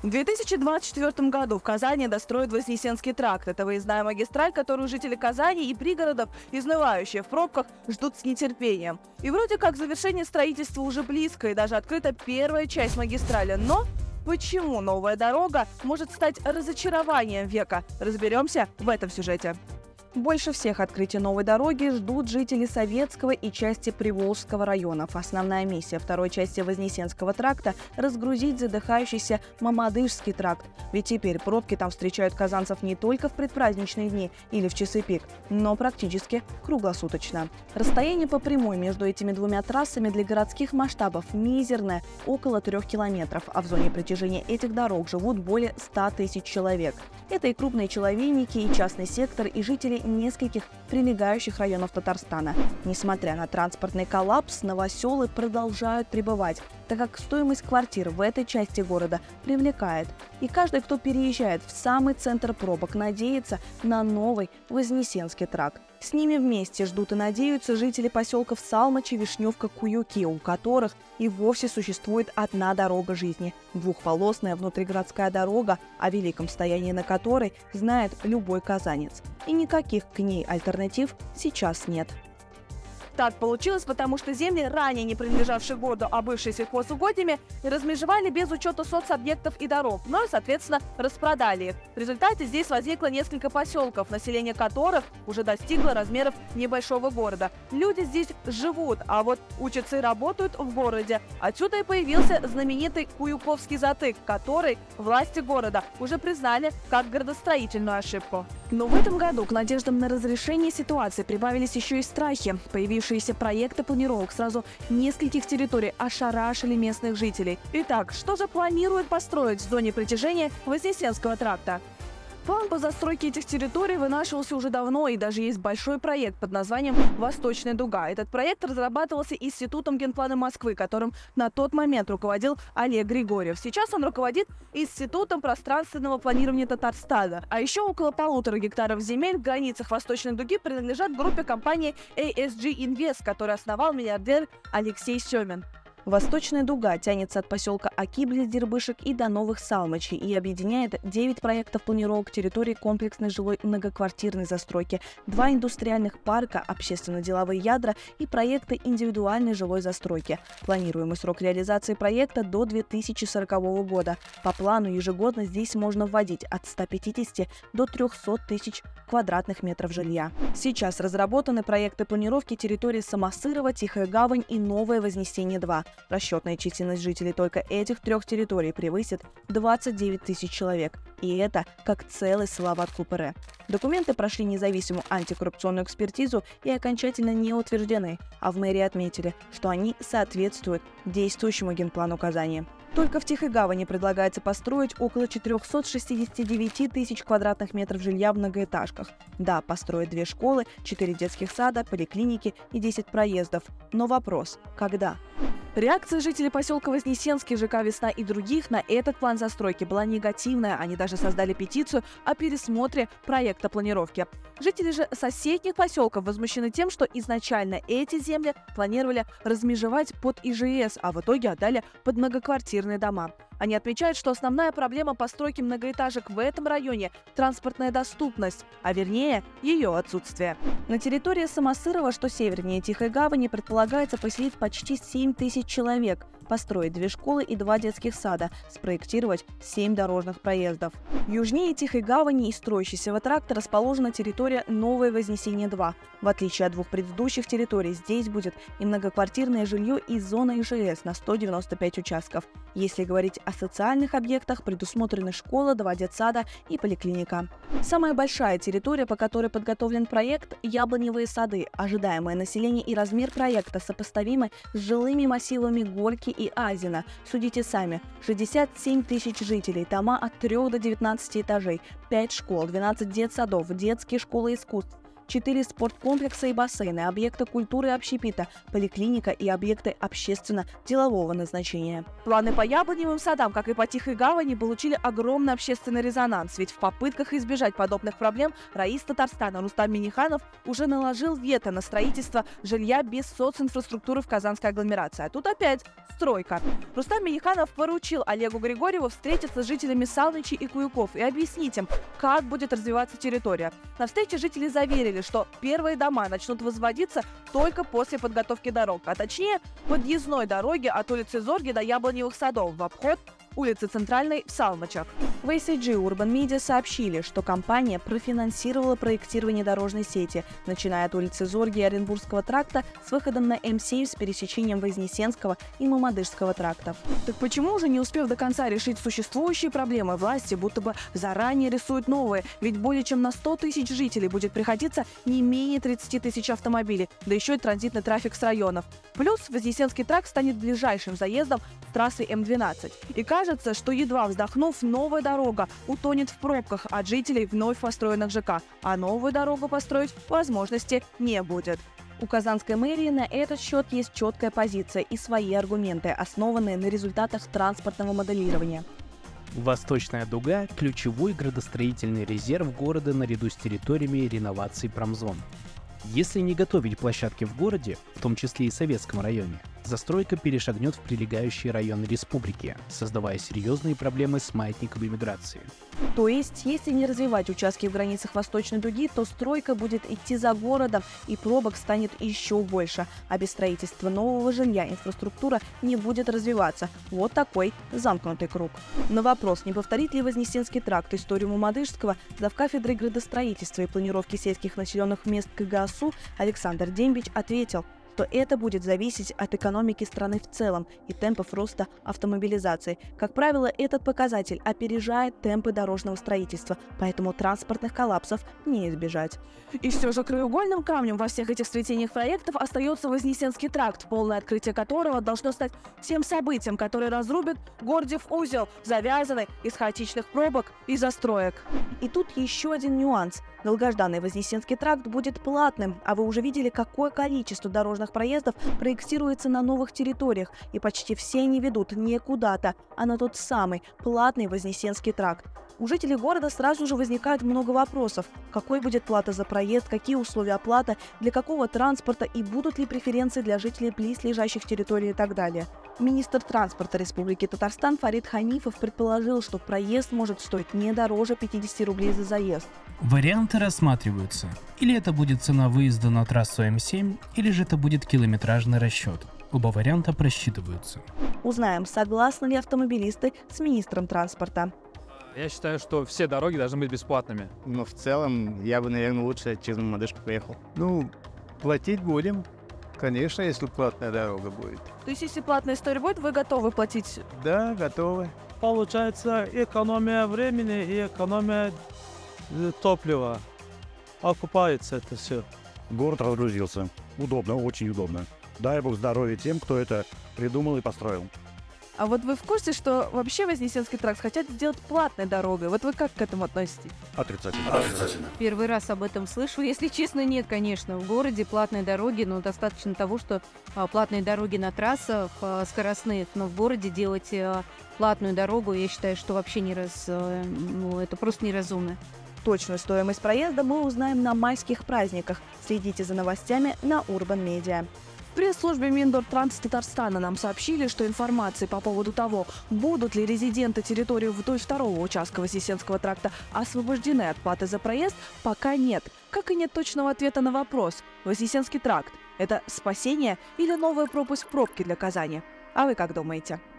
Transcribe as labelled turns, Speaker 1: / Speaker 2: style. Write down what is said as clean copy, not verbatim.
Speaker 1: В 2024 году в Казани достроят Вознесенский тракт. Это выездная магистраль, которую жители Казани и пригородов, изнывающие в пробках, ждут с нетерпением. И вроде как завершение строительства уже близко, и даже открыта первая часть магистрали. Но почему новая дорога может стать разочарованием века? Разберемся в этом сюжете. Больше всех открытия новой дороги ждут жители Советского и части Приволжского районов. Основная миссия второй части Вознесенского тракта – разгрузить задыхающийся Мамадышский тракт. Ведь теперь пробки там встречают казанцев не только в предпраздничные дни или в часы пик, но практически круглосуточно. Расстояние по прямой между этими двумя трассами для городских масштабов мизерное – около 3 километров, а в зоне притяжения этих дорог живут более 100 тысяч человек. Это и крупные человейники, и частный сектор, и жители нескольких прилегающих районов Татарстана. Несмотря на транспортный коллапс, новоселы продолжают прибывать, так как стоимость квартир в этой части города привлекает. И каждый, кто переезжает в самый центр пробок, надеется на новый Вознесенский тракт. С ними вместе ждут и надеются жители поселков Салмачи, Вишневка, Куюки, у которых и вовсе существует одна дорога жизни – двухполосная внутригородская дорога, о великом стоянии на которой знает любой казанец. И никаких к ней альтернатив сейчас нет. Так получилось, потому что земли, ранее не принадлежавшие городу, а бывшие сельхозугодьями, размежевали без учета соцобъектов и дорог, но и, соответственно, распродали их. В результате здесь возникло несколько поселков, население которых уже достигло размеров небольшого города. Люди здесь живут, а вот учатся и работают в городе. Отсюда и появился знаменитый Куюковский затык, который власти города уже признали как градостроительную ошибку. Но в этом году к надеждам на разрешение ситуации прибавились еще и страхи. Появившиеся проекты планировок сразу нескольких территорий ошарашили местных жителей. Итак, что же планируют построить в зоне притяжения Вознесенского тракта? План по застройке этих территорий вынашивался уже давно, и даже есть большой проект под названием «Восточная дуга». Этот проект разрабатывался Институтом генплана Москвы, которым на тот момент руководил Олег Григорьев. Сейчас он руководит Институтом пространственного планирования Татарстана. А еще около 1,5 гектаров земель в границах Восточной дуги принадлежат группе компании ASG Invest, которую основал миллиардер Алексей Семин. Восточная дуга тянется от поселка Аки близ Дербышек и до Новых Салмачей и объединяет 9 проектов планировок территории комплексной жилой многоквартирной застройки, 2 индустриальных парка, общественно-деловые ядра и проекты индивидуальной жилой застройки. Планируемый срок реализации проекта до 2040 года. По плану ежегодно здесь можно вводить от 150 до 300 тысяч квадратных метров жилья. Сейчас разработаны проекты планировки территории Самосырова, Тихая Гавань и Новое Вознесение-2. Расчетная численность жителей только этих 3 территорий превысит 29 тысяч человек. И это как целый Салават Купере. Документы прошли независимую антикоррупционную экспертизу и окончательно не утверждены, а в мэрии отметили, что они соответствуют действующему генплану Казани. Только в Тихой Гавани предлагается построить около 469 тысяч квадратных метров жилья в многоэтажках. Да, построить 2 школы, 4 детских сада, поликлиники и 10 проездов. Но вопрос – когда? Реакция жителей поселка Вознесенский, ЖК «Весна» и других на этот план застройки была негативная. Они даже создали петицию о пересмотре проекта планировки. Жители же соседних поселков возмущены тем, что изначально эти земли планировали размежевать под ИЖС, а в итоге отдали под многоквартирные дома. Они отмечают, что основная проблема постройки многоэтажек в этом районе – транспортная доступность, а вернее, ее отсутствие. На территории Самосырова, что севернее Тихой Гавани, предполагается поселить почти 7 тысяч человек, построить 2 школы и 2 детских сада, спроектировать 7 дорожных проездов. Южнее Тихой Гавани и строящегося тракта расположена территория Новое Вознесение-2. В отличие от 2 предыдущих территорий, здесь будет и многоквартирное жилье и зона ИЖС на 195 участков. Если говорить о социальных объектах, предусмотрены школа, 2 детсада и поликлиника. Самая большая территория, по которой подготовлен проект – Яблоневые сады. Ожидаемое население и размер проекта сопоставимы с жилыми массивами Горки и Азина. Судите сами. 67 тысяч жителей, дома от 3 до 19 этажей, 5 школ, 12 детсадов, детские школы искусств. 4 спорткомплекса и бассейны, объекты культуры и общепита, поликлиника и объекты общественно-делового назначения. Планы по Яблоневым садам, как и по Тихой гавани, получили огромный общественный резонанс, ведь в попытках избежать подобных проблем раис Татарстана Рустам Минниханов уже наложил вето на строительство жилья без социнфраструктуры в Казанской агломерации. А тут опять стройка. Рустам Минниханов поручил Олегу Григорьеву встретиться с жителями Салничи и Куюков и объяснить им, как будет развиваться территория. На встрече жители заверили, что первые дома начнут возводиться только после подготовки дорог, а точнее подъездной дороги от улицы Зорги до Яблоневых садов в обход улицы Центральной в Салмачах. В ACG Urban Media сообщили, что компания профинансировала проектирование дорожной сети, начиная от улицы Зорги и Оренбургского тракта с выходом на М7 с пересечением Вознесенского и Мамадышского трактов. Так почему уже не успев до конца решить существующие проблемы, власти будто бы заранее рисуют новые? Ведь более чем на 100 тысяч жителей будет приходиться не менее 30 тысяч автомобилей, да еще и транзитный трафик с районов. Плюс Вознесенский тракт станет ближайшим заездом с трассы М12. И кажется, что едва вздохнув, новая дорога утонет в пробках от жителей вновь построенных ЖК, а новую дорогу построить возможности не будет. У Казанской мэрии на этот счет есть четкая позиция и свои аргументы, основанные на результатах транспортного моделирования.
Speaker 2: Восточная дуга – ключевой градостроительный резерв города наряду с территориями реновации промзон. Если не готовить площадки в городе, в том числе и Советском районе, застройка перешагнет в прилегающие районы республики, создавая серьезные проблемы с маятниками миграции.
Speaker 1: То есть, если не развивать участки в границах Восточной дуги, то стройка будет идти за городом, и пробок станет еще больше. А без строительства нового жилья инфраструктура не будет развиваться. Вот такой замкнутый круг. На вопрос, не повторит ли Вознесенский тракт историю Мамадышского, завкафедрой градостроительства и планировки сельских населенных мест КГАСУ Александр Дембич ответил, что это будет зависеть от экономики страны в целом и темпов роста автомобилизации. Как правило, этот показатель опережает темпы дорожного строительства, поэтому транспортных коллапсов не избежать. И все же краеугольным камнем во всех этих сплетениях проектов остается Вознесенский тракт, полное открытие которого должно стать тем событием, которое разрубит Гордиев узел, завязанный из хаотичных пробок и застроек. И тут еще один нюанс. Долгожданный Вознесенский тракт будет платным, а вы уже видели, какое количество дорожных проездов проектируется на новых территориях, и почти все они ведут не куда-то, а на тот самый платный Вознесенский тракт. У жителей города сразу же возникает много вопросов. Какой будет плата за проезд, какие условия оплаты, для какого транспорта и будут ли преференции для жителей близлежащих территорий и так далее. Министр транспорта Республики Татарстан Фарид Ханифов предположил, что проезд может стоить не дороже 50 рублей за заезд.
Speaker 3: Варианты рассматриваются. Или это будет цена выезда на трассу М7, или же это будет километражный расчет. Оба варианта просчитываются.
Speaker 1: Узнаем, согласны ли автомобилисты с министром транспорта.
Speaker 4: Я считаю, что все дороги должны быть бесплатными.
Speaker 5: Но в целом я бы, наверное, лучше через Мамадышку поехал.
Speaker 6: Ну, платить будем. Конечно, если платная дорога будет.
Speaker 1: То есть, если платная история будет, вы готовы платить?
Speaker 6: Да, готовы.
Speaker 7: Получается экономия времени и экономия топлива. Окупается это все.
Speaker 8: Город разгрузился. Удобно, очень удобно. Дай бог здоровья тем, кто это придумал и построил.
Speaker 1: А вот вы в курсе, что вообще Вознесенский тракт хотят сделать платной дорогой? Вот вы как к этому относитесь?
Speaker 8: Отрицательно.
Speaker 9: Первый раз об этом слышу. Если честно, нет, конечно. В городе платные дороги, но достаточно того, что платные дороги на трассах скоростных, но в городе делать платную дорогу, я считаю, что вообще это просто неразумно.
Speaker 1: Точную стоимость проезда мы узнаем на майских праздниках. Следите за новостями на Urban Media. В пресс-службе Миндортранс Татарстана нам сообщили, что информации по поводу того, будут ли резиденты территории вдоль второго участка Вознесенского тракта освобождены от платы за проезд, пока нет. Как и нет точного ответа на вопрос: Вознесенский тракт – это спасение или новая пропасть в пробке для Казани? А вы как думаете?